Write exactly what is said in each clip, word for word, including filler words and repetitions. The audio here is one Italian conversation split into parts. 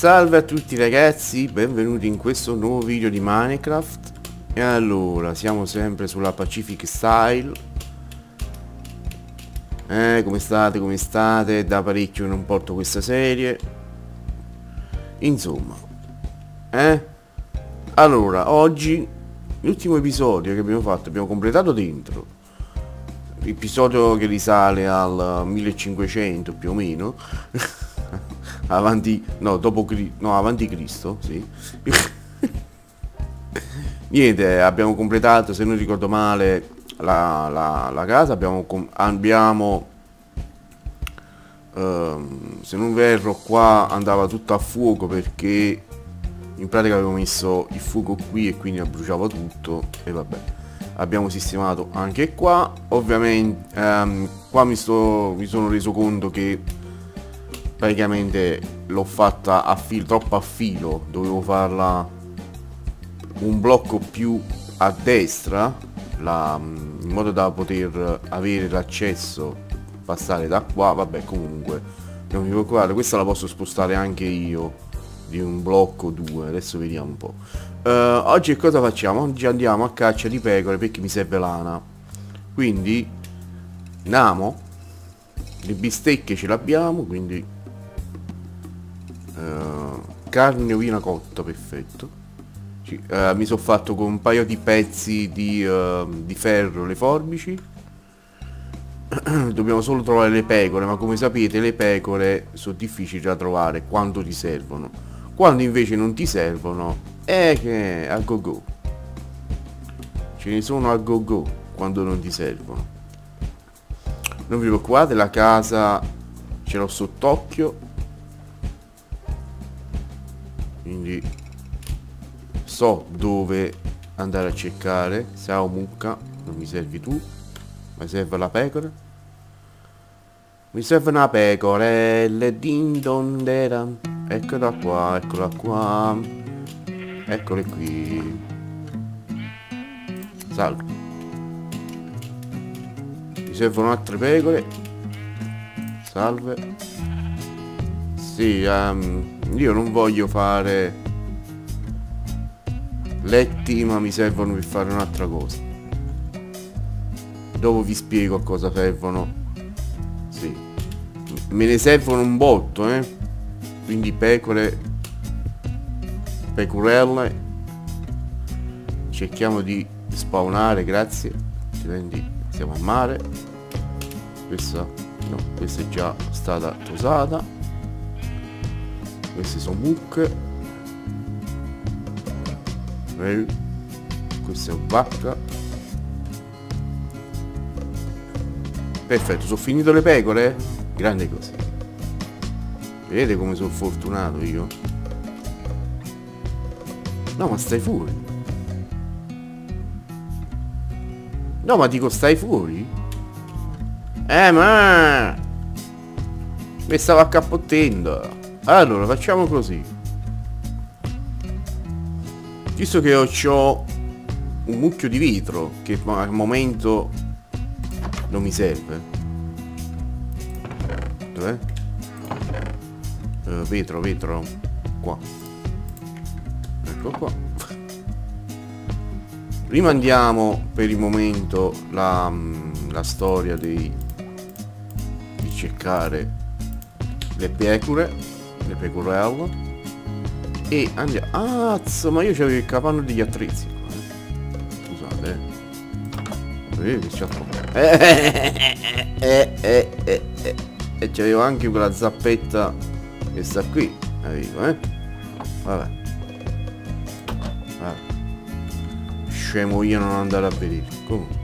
Salve a tutti ragazzi, benvenuti in questo nuovo video di Minecraft. E allora, siamo sempre sulla Pacific Style. Eh, come state, come state? Da parecchio non porto questa serie. Insomma. Eh? Allora, oggi, l'ultimo episodio che abbiamo fatto, abbiamo completato dentro. Episodio che risale al millecinquecento più o meno. Avanti, no, dopo no, avanti Cristo, sì. Niente, abbiamo completato, se non ricordo male, la, la, la casa. Abbiamo, abbiamo um, se non erro, qua andava tutto a fuoco perché in pratica avevo messo il fuoco qui e quindi bruciava tutto. E vabbè, abbiamo sistemato anche qua. Ovviamente um, qua mi, sto, mi sono reso conto che praticamente l'ho fatta a filo, troppo a filo. Dovevo farla un blocco più a destra, la, in modo da poter avere l'accesso, passare da qua. Vabbè, comunque non mi preoccupate, questa la posso spostare anche io di un blocco due. Adesso vediamo un po'. uh, oggi cosa facciamo? Oggi andiamo a caccia di pecore perché mi serve lana. Quindi andiamo, le bistecche ce l'abbiamo, quindi Uh, carne ovina cotta, perfetto. Ci, uh, mi sono fatto con un paio di pezzi di, uh, di ferro le forbici. Dobbiamo solo trovare le pecore, ma come sapete le pecore sono difficili da trovare quando ti servono. Quando invece non ti servono è che a go go. Ce ne sono a go go quando non ti servono. Non vi preoccupate, la casa ce l'ho sott'occhio, quindi so dove andare a cercare. Ciao mucca, non mi servi tu, mi serve la pecora. Mi serve una pecorella din don deran. Eccola qua, eccola qua, eccole qui. Salve. Mi servono altre pecore. Salve. Sì, um, io non voglio fare letti, ma mi servono per fare un'altra cosa. Dopo vi spiego a cosa servono. Sì, me ne servono un botto, eh. Quindi pecore, pecorelle. Cerchiamo di spawnare, grazie. Altrimenti siamo a mare. Questa no, questa è già stata tosata. Queste sono mucche. Eh, questa è vacca. Perfetto, sono finito le pecore. Grande cosa. Vedete come sono fortunato io? No, ma stai fuori. No, ma dico stai fuori. Eh, ma mi stavo accappottendo. Allora, facciamo così. Visto che ho, ho un mucchio di vetro che al momento non mi serve. Dov'è? Uh, vetro, vetro. Qua. Ecco qua. Rimandiamo per il momento la, la storia dei, di cercare le pecore, le pecorelle, e andiamo. Ah, zzo, ma io c'avevo il capanno degli attrezzi qua, eh. Scusate, eh. Vedete che c'ha troppo. Eh, eh, eh, eh, eh. E c'avevo anche quella zappetta che sta qui, avevo, eh. Vabbè. Vabbè. Scemo io non andare a vedere. Comunque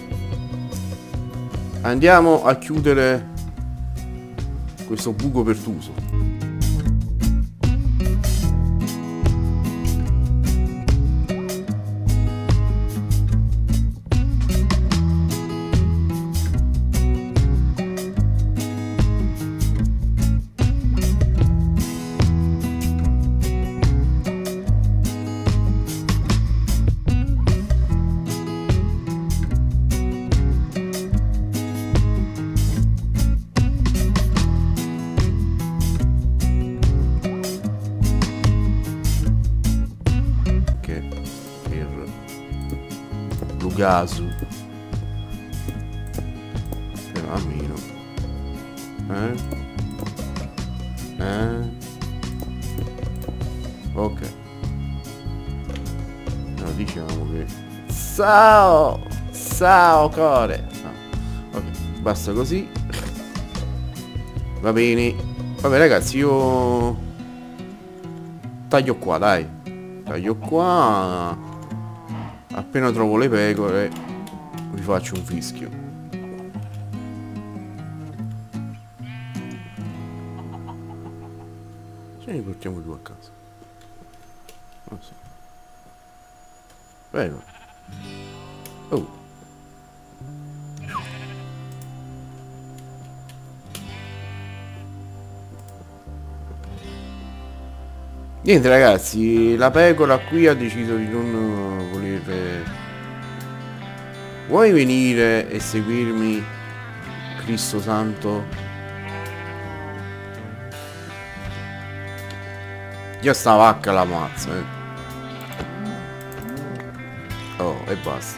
andiamo a chiudere questo buco pertuso. caso. Eh, almeno. Eh? Eh? Ok. No, diciamo che... Ciao! Ciao, core! No. Ok, basta così. Va bene. Vabbè ragazzi, io... taglio qua, dai. Taglio qua. Appena trovo le pecore vi faccio un fischio. Ce ne portiamo due a casa. Non so. Prego. Oh. Niente ragazzi, la pecora qui ha deciso di non voler... Vuoi venire e seguirmi, Cristo santo? Io sta vacca la mazza, eh. Oh, e basta.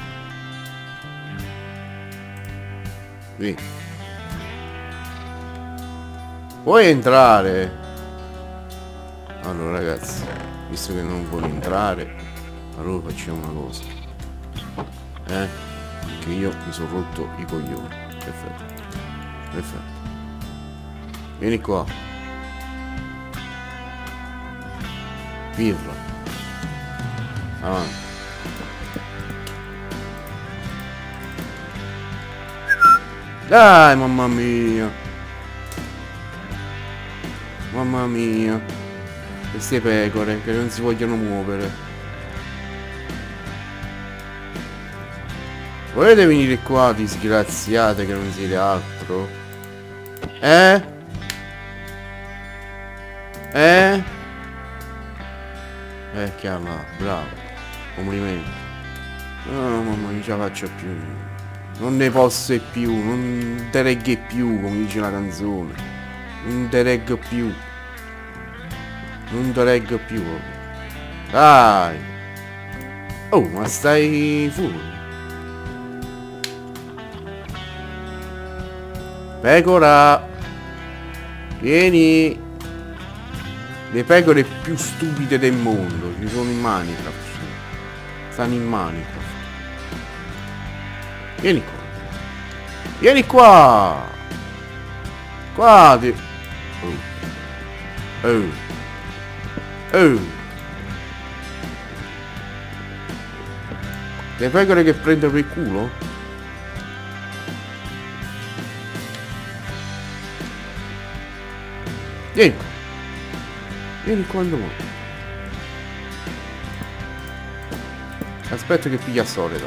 Vieni. Vuoi entrare? Allora ragazzi, visto che non vuole entrare, allora facciamo una cosa. Eh? Che io mi sono rotto i coglioni. Perfetto. Perfetto. Vieni qua. Pirla. Avanti. Dai, mamma mia. Mamma mia. Queste pecore che non si vogliono muovere. Volete venire qua, disgraziate, che non siete altro? Eh? Eh? Eh, chiama, bravo. Complimenti. No, mamma, non ce la faccio più. Non ne posso più, non te regge più, come dice la canzone. Non te reggo più. Non te reggo più. Dai. Oh, ma stai fuori. Pecora. Vieni. Le pecore più stupide del mondo. Ci sono in Minecraft. Stanno in Minecraft. Vieni qua. Vieni qua. Qua ti... Oh. Oh. Oh. Le pecore che prendono per il culo? Vieni qua. Vieni quando vuoi. Aspetta che piglia solido.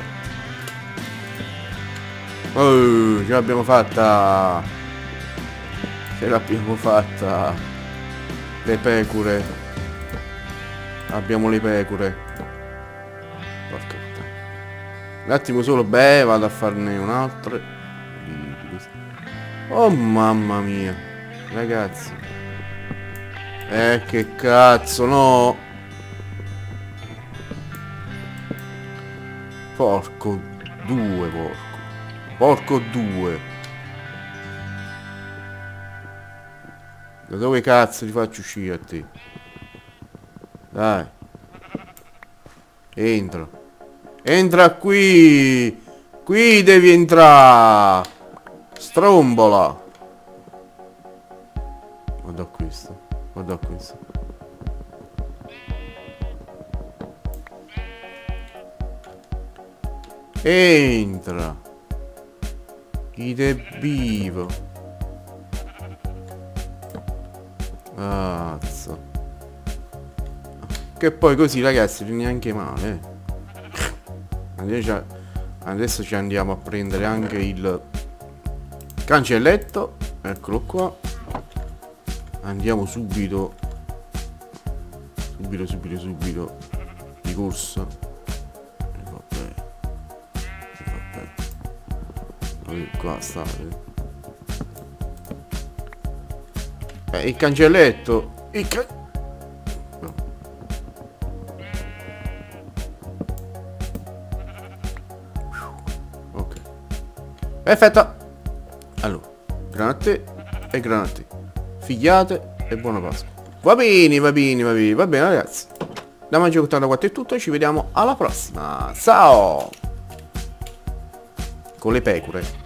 Oh, ce l'abbiamo fatta. Ce l'abbiamo fatta. Le pecore. Abbiamo le pecore. Porca puttana. Un attimo solo, beh, vado a farne un'altra. Oh mamma mia. Ragazzi. Eh, che cazzo, no. Porco due, porco. Porco due. Da dove cazzo ti faccio uscire a te? Dai. Entra. Entra qui. Qui devi entrare. Strombola. Guarda questo. Guarda questo. Entra. Ide vivo. Cazzo. Che poi così ragazzi non è neanche male, eh. Adesso ci andiamo a prendere anche il cancelletto. Eccolo qua. Andiamo subito. Subito, subito, subito. Di corsa. E vabbè. E vabbè. Qua sta. Eh, il cancelletto. Il cancelletto. Perfetto. Allora, grana a te e grana a te. Figliate e buona Pasqua. Va bene, va bene, va bene, va bene ragazzi. Da Magico ottantaquattro è tutto e ci vediamo alla prossima. Ciao! Con le pecore.